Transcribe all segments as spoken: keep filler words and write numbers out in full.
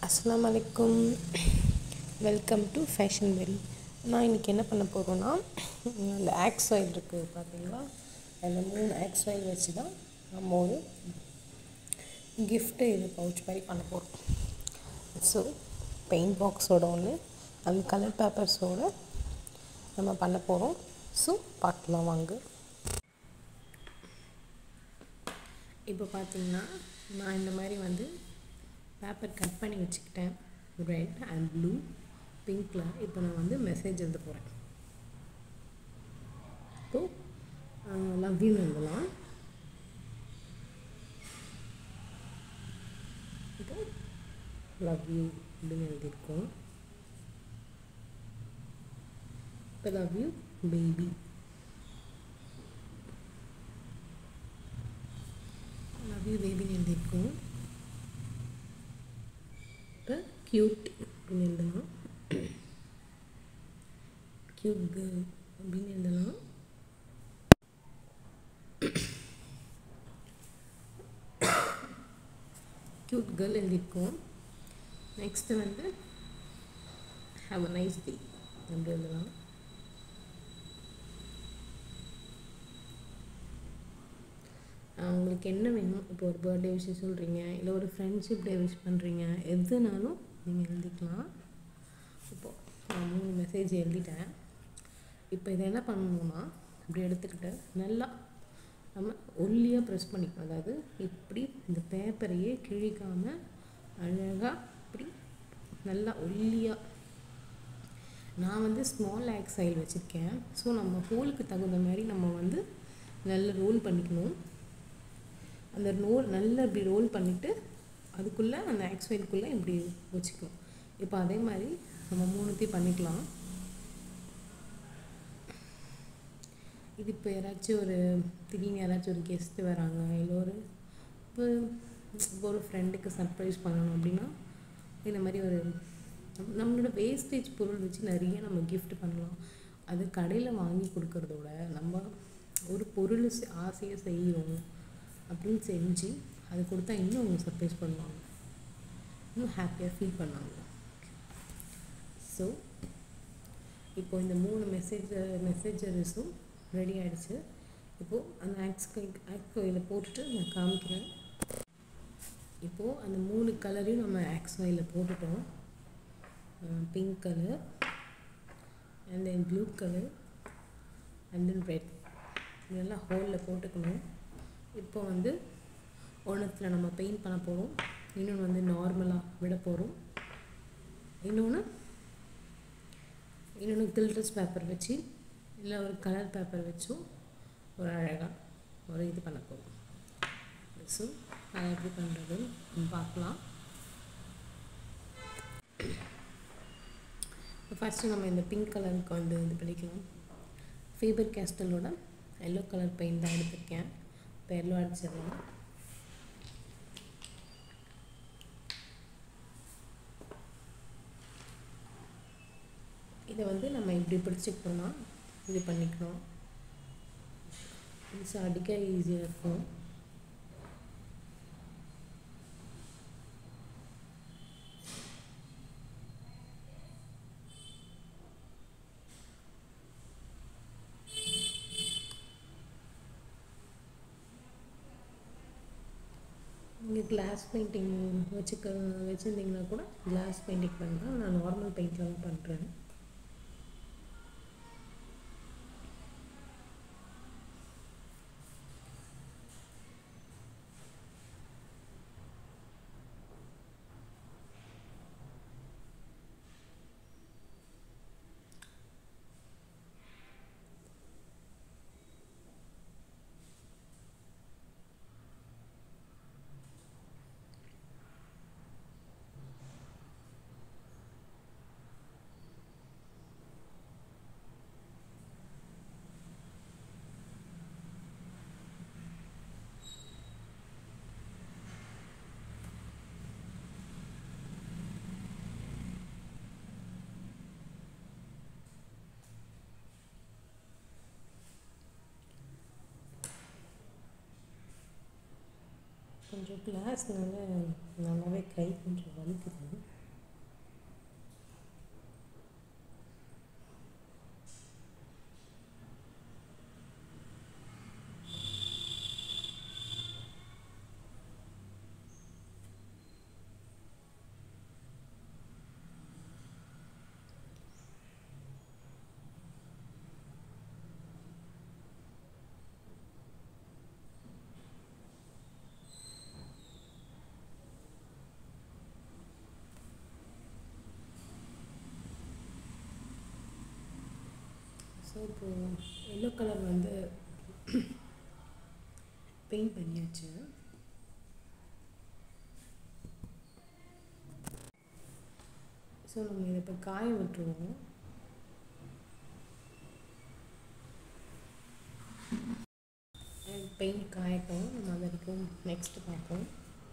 அஸ்ஸலாமு அலைக்கும். Welcome to Fashion Berry. நான் இன்றைக்கி என்ன பண்ண போகிறோன்னா, அந்த ஆக்ஸ் ஆயில் இருக்குது பார்த்தீங்களா, அந்த மூணு ஆக்ஸ் ஆயில் வச்சு தான் நம்ம ஒரு கிஃப்ட்டு இது பவுச் மாதிரி பண்ண போகிறோம். ஸோ பெயிண்ட் பாக்ஸோட ஒன்று அந்த கலர் பேப்பர்ஸோடு நம்ம பண்ண போகிறோம். ஸோ பார்க்கலாம் வாங்க. இப்போ பார்த்தீங்கன்னா நான் இந்த மாதிரி வந்து பேப்பர் கட் பண்ணி வச்சுக்கிட்டேன். ரெட் அண்ட் ப்ளூ பிங்க்கில் இப்போ நான் வந்து மெசேஜ் எழுத போகிறேன். இப்போது லவ் யூ எழுதலாம். இப்போ லவ் யூ அப்படின்னு எழுதியிருக்கோம். இப்போ love you baby, love you பேபின்னு எழுதியிருக்கோம். இப்போ க்யூட் அப்படின்னு எழுதலாம். க்யூட் கேர்ள் அப்படின்னு எழுதலாம். க்யூட் கேர்ள் எழுதியிருக்கோம். நெக்ஸ்ட்டு வந்து ஹாவ் அ நைஸ் டே அப்படி எழுதலாம். உங்களுக்கு என்ன வேணும், இப்போ ஒரு பர்த்டே விஷயம் சொல்கிறீங்க, இல்லை ஒரு ஃப்ரெண்ட்ஷிப் டே விஷ் பண்ணுறீங்க, எதுனாலும் நீங்கள் எழுதிக்கலாம். இப்போது நான் மூணு மெசேஜ் எழுதிட்டேன். இப்போ இதை என்ன பண்ணணும்னா, இப்படி எடுத்துக்கிட்டு நல்லா நம்ம ஒல்லியாக ப்ரெஸ் பண்ணிக்கணும். அதாவது இப்படி இந்த பேப்பரையே கிழிக்காமல் அழகாக இப்படி நல்லா ஒல்லியாக. நான் வந்து ஸ்மால் ஆக்ஸ் ஆயில் வச்சுருக்கேன். ஸோ நம்ம ஹோலுக்கு தகுந்த மாதிரி நம்ம வந்து நல்லா ரோல் பண்ணிக்கணும். அந்த ரோல் நல்லா இப்படி ரோல் பண்ணிவிட்டு அதுக்குள்ளே அந்த ஆக்ஸ் ஆயிலுக்குள்ளே இப்படி வச்சுக்கணும். இப்போ அதே மாதிரி நம்ம மூணுத்தையும் பண்ணிக்கலாம். இது இப்போ யாராச்சும் ஒரு திடீர்னு யாராச்சும் ஒரு கெஸ்ட்டு வராங்க, இல்லை ஒரு இப்போ இப்போ ஒரு ஃப்ரெண்டுக்கு சர்ப்ரைஸ் பண்ணணும் அப்படின்னா இந்த மாதிரி ஒரு நம்மளோட வேஸ்டேஜ் பொருள் வச்சு நிறைய நம்ம கிஃப்ட் பண்ணலாம். அது கடையில் வாங்கி கொடுக்கறதோட நம்ம ஒரு பொருள் ஆசையாக செய்கிறோம் அப்படின்னு செஞ்சு அது கொடுத்தா இன்னும் அவங்க சர்ப்ரைஸ் பண்ணுவாங்க, இன்னும் ஹாப்பியாக ஃபீல் பண்ணுவாங்க. ஸோ இப்போ இந்த மூணு மெசேஜ் மெசேஜஸும் ரெடி ஆகிடுச்சு. இப்போது அந்த ஆக்ஸ் ஆக்ஸ் ஆயிலில் போட்டுட்டு நான் காமிக்கிறேன். இப்போது அந்த மூணு கலரையும் நம்ம ஆக்ஸ் ஆயிலில் போட்டுட்டோம். Pink colour and then blue colour and then red, இதெல்லாம் ஹோலில் போட்டுக்கணும். இப்போ வந்து ஒன்றுத்தில் நம்ம பெயிண்ட் பண்ண போகிறோம், இன்னொன்று வந்து நார்மலாக விட போகிறோம், இன்னொன்று இன்னொன்று கில்ட்ரஸ் பேப்பர் வச்சு இல்லை ஒரு கலர் பேப்பர் வச்சும் ஒரு அழகாக ஒரு இது பண்ண போகிறோம். ஸோ அதை எப்படி பண்ணுறதுன்னு பார்க்கலாம். இப்போ ஃபஸ்ட்டு நம்ம இந்த பிங்க் கலருக்கு வந்து இது பண்ணிக்கலாம். ஃபேபர் கேஸ்டலோட எல்லோ கலர் பெயிண்ட் தான் எடுத்திருக்கேன். இப்போ எல்லோ அடிச்சிடலாம். இதை வந்து நம்ம இப்படி பிடிச்சிக்கிட்டோம்னா இது பண்ணிக்கணும். இது அடிக்க ஈஸியாக இருக்கும். நீங்கள் கிளாஸ் பெயிண்டிங் வச்சுக்க வச்சுருந்தீங்கன்னா கூட கிளாஸ் பெயிண்டிங் பண்ணுறேன். நான் நார்மல் பெயிண்டில் தான் பண்ணுறேன். கொஞ்சம் கிளாஸ்னால நல்லாவே கை கொஞ்சம் வலிக்குது. ஸோ இப்போது எல்லோ கலர் வந்து பெயிண்ட் பண்ணியாச்சு. ஸோ நம்ம இதை இப்போ காய விட்டுருவோம். பெயிண்ட் காயட்டும், நம்ம அது வரைக்கும் நெக்ஸ்ட்டு பார்ப்போம்.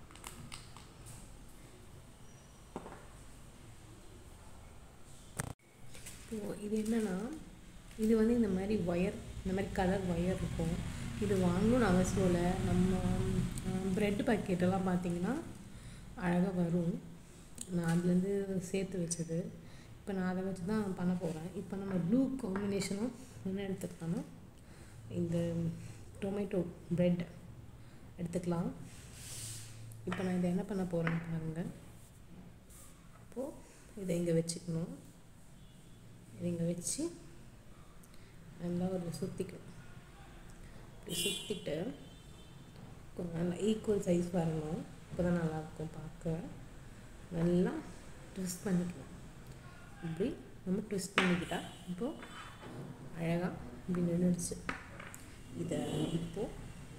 இப்போது இது என்னென்னா, இது வந்து இந்த மாதிரி ஒயர், இந்த மாதிரி கலர் ஒயர் இருக்கும். இது வாங்கணும்னு அவசியம் இல்லை. நம்ம ப்ரெட் பாக்கெட்டெல்லாம் பார்த்திங்கன்னா அழகாக வரும். நான் அதுலேருந்து சேர்த்து வச்சது. இப்போ நான் அதை வச்சு தான் பண்ண போகிறேன். இப்போ நம்ம ப்ளூ காம்பினேஷனும் என்ன எடுத்துக்கலாம்னா, இந்த டொமேட்டோ ப்ரெட் எடுத்துக்கலாம். இப்போ நான் இதை என்ன பண்ண போகிறேன்னு பாருங்கள். இப்போது இதை இங்கே வச்சுக்கணும். இதை இங்கே வச்சு நல்லா ஒரு சுற்றிக்கணும். இப்படி சுற்றிட்டு கொஞ்சம் நல்லா ஈக்குவல் சைஸ் வரணும். இப்போ தான் நல்லாயிருக்கும் பார்க்க. நல்லா ட்விஸ்ட் பண்ணிக்கணும். இப்படி நம்ம ட்விஸ்ட் பண்ணிக்கிட்டால் இப்போது அழகாக இப்படி நின்றுடுச்சு. இதை இப்போது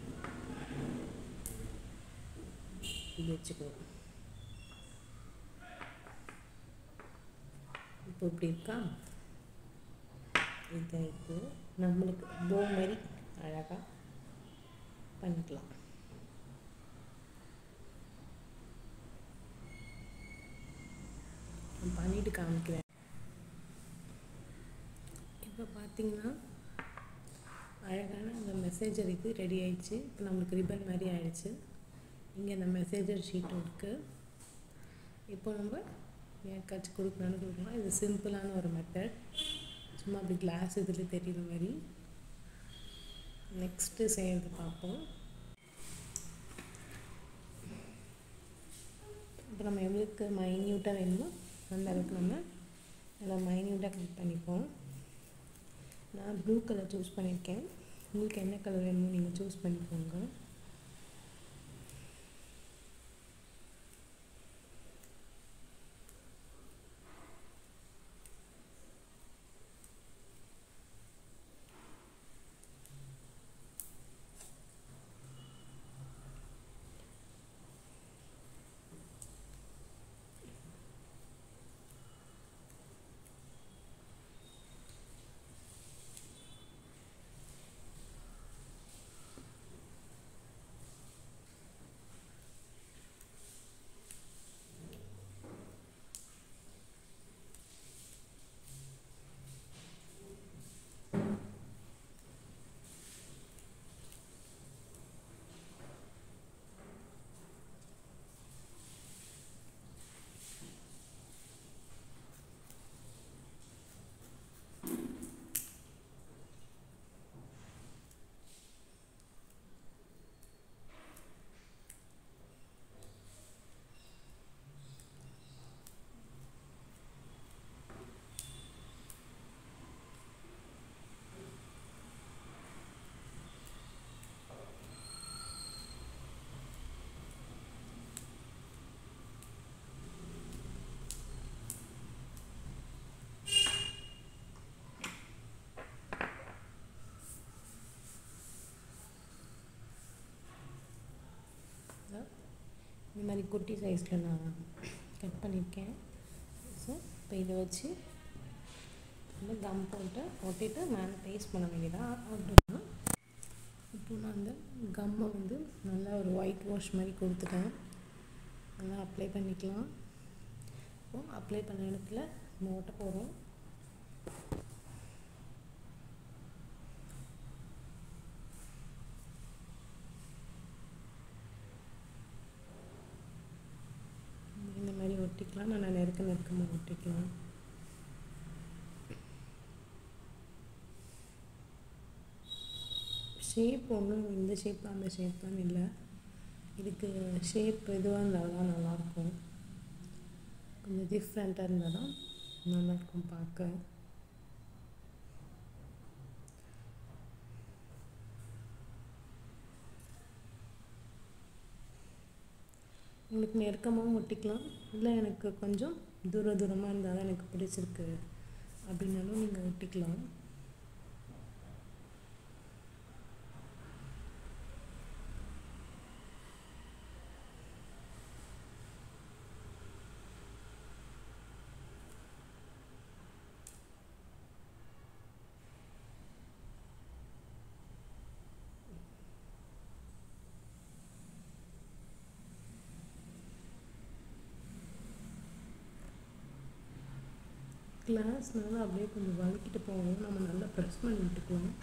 இப்படி வச்சுக்கணும். இப்போ இப்படி இருக்கா. இதை இப்போது நம்மளுக்கு போ மாதிரி அழகாக பண்ணிக்கலாம். பண்ணிட்டு காமிக்கிறேன். இப்போ பார்த்தீங்கன்னா அழகான அந்த மெசேஜர் இது ரெடி ஆயிடுச்சு. இப்போ நம்மளுக்கு ரிப்பன் மாதிரி ஆயிடுச்சு. இங்கே அந்த மெசேஜர் ஷீட்டும் இருக்குது. இப்போ நம்ம யாருக்காச்சும் கொடுக்கலான்னு கொடுக்கலாம். இது சிம்பிளான ஒரு மெத்தட். சும்மா அப்படி கிளாஸ் இதில் தெரியுற மாதிரி. நெக்ஸ்ட்டு செய்கிறது பார்ப்போம். இப்போ நம்ம எவ்வளோக்கு மைன்யூட்டாக வேணுமோ அந்த அளவுக்கு நம்ம நல்லா மைன்யூட்டாக கட் பண்ணிப்போம். நான் ப்ளூ கலர் சூஸ் பண்ணியிருக்கேன். உங்களுக்கு என்ன கலர் வேணுமோ நீங்கள் சூஸ் பண்ணிக்கோங்க. இந்த மாதிரி குட்டி சைஸில் நான் கட் பண்ணியிருக்கேன். ஸோ இப்போ இதை வச்சு நம்ம கம் போட்டு ஒட்டிட்டு மேலே பேஸ்ட் பண்ண வேண்டியதான். அப்படின்னா இப்போ நான் அந்த கம்மை வந்து நல்லா ஒரு ஒயிட் வாஷ் மாதிரி கொடுத்துட்டேன். நல்லா அப்ளை பண்ணிக்கலாம். இப்போ அப்ளை பண்ண இடத்துல நம்ம ஒட்ட போகிறோம். இந்த மாதிரி ஒட்டிக்கலாம். நல்லா நெருக்க நெருக்கமாக ஒட்டிக்கலாம். ஷேப் ஒன்றும் இந்த ஷேப் தான் அந்த ஷேப் தான் இல்லை. இதுக்கு ஷேப் எதுவாக இருந்தால் தான் நல்லாயிருக்கும். கொஞ்சம் டிஃப்ரெண்ட்டாக இருந்தால் தான் நல்லாயிருக்கும் பார்க்க. உங்களுக்கு நெருக்கமாகவும் ஒட்டிக்கலாம். இல்லை எனக்கு கொஞ்சம் தூர தூரமாக இருந்தால் தான் எனக்கு பிடிச்சிருக்கு அப்படின்னாலும் நீங்கள் ஒட்டிக்கலாம். கிளாஸ்னால அப்படியே கொஞ்சம் வலிக்கிட்டு போவோம், நம்ம நல்லா ப்ரெஸ் பண்ணி விட்டுக்குவோம்.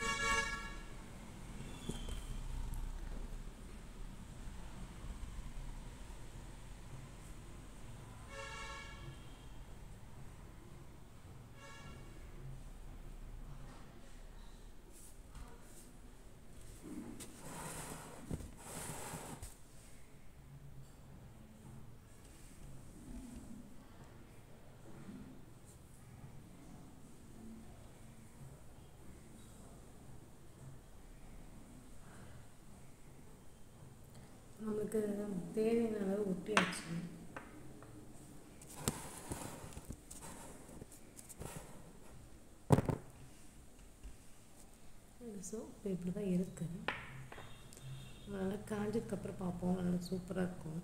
நம்மளுக்கு தேவையான அளவு ஒட்டியாச்சு. ஸோ இப்போ இப்படி தான் இருக்குது. நல்லா காஞ்சதுக்கப்புறம் பார்ப்போம், நல்லா சூப்பராக இருக்கும்.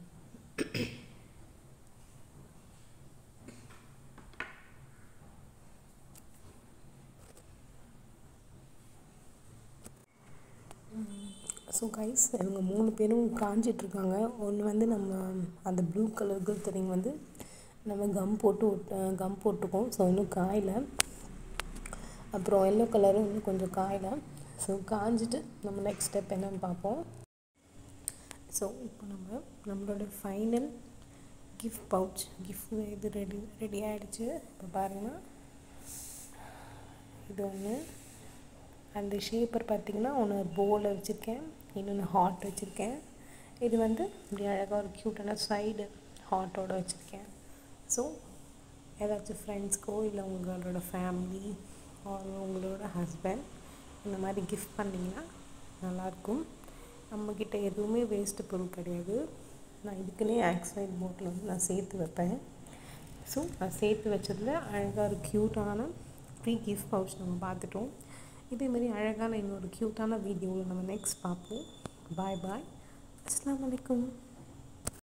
ஸோ கைஸ், இவங்க மூணு பேரும் காஞ்சிட்ருக்காங்க. ஒன்று வந்து நம்ம அந்த ப்ளூ கலர் குல்தரிங் வந்து நம்ம கம் போட்டு ஒட்ட கம் போட்டிருக்கோம். ஸோ இன்னும் காயில். அப்புறம் எல்லோ கலரும் இன்னும் கொஞ்சம் காயில். ஸோ காஞ்சிட்டு நம்ம நெக்ஸ்ட் ஸ்டெப் என்னன்னு பார்ப்போம். ஸோ இப்போ நம்ம நம்மளோட ஃபைனல் கிஃப்ட் பவுச் கிஃப்ட் இது ரெடி ரெடி ஆகிடுச்சு. இப்போ பாருங்கன்னா இது ஒன்று. அந்த ஷேப்பர் பார்த்திங்கன்னா ஒன்று போவில் வச்சுருக்கேன், இன்னொன்று ஹார்ட் வச்சுருக்கேன். இது வந்து இப்படி அழகாக ஒரு க்யூட்டான சைடு ஹார்ட்டோடு வச்சுருக்கேன். ஸோ ஏதாச்சும் ஃப்ரெண்ட்ஸ்க்கோ இல்லை உங்களோட ஃபேமிலி ஆர் உங்களோட ஹஸ்பண்ட் இந்த மாதிரி கிஃப்ட் பண்ணிங்கன்னா நல்லாயிருக்கும். நம்மக்கிட்ட எதுவுமே வேஸ்ட்டு பொருள் கிடையாது. நான் இதுக்குன்னே ஆக்சைட் போட்டில் வந்து நான் சேர்த்து வைப்பேன். ஸோ நான் சேர்த்து வச்சதில் அழகாக ஒரு க்யூட்டான ப்ரீ கிஃப்ட் பவுச் நம்ம பார்த்துட்டோம். இதேமாரி அழகான இன்னொரு க்யூட்டான வீடியோவில் நம்ம நெக்ஸ்ட் பார்ப்போம். பாய் பாய். அஸ்ஸலாமு அலைக்கும்.